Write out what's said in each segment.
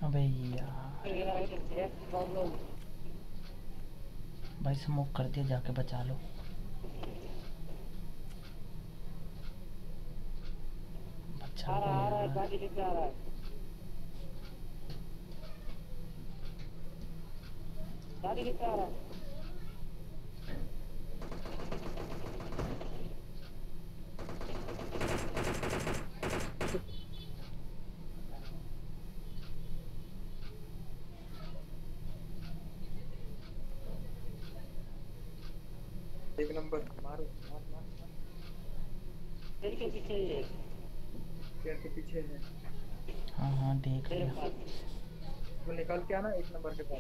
अबे यार, भाई स्मोक कर दिया, जाके बचा लो। बचा लो यार। एक नंबर मारो, मार मार मार। पेड़ के पीछे है। हाँ हाँ, देख लिया। तो निकाल के आना एक नंबर के पास।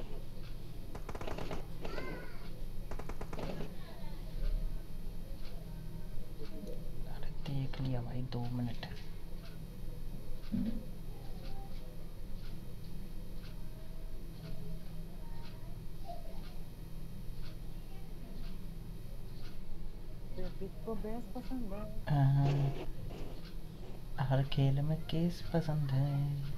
अरे देख लिया भाई, 2 मिनट। किसको बेस पसंद है? हाँ, हर खेल में केस पसंद है।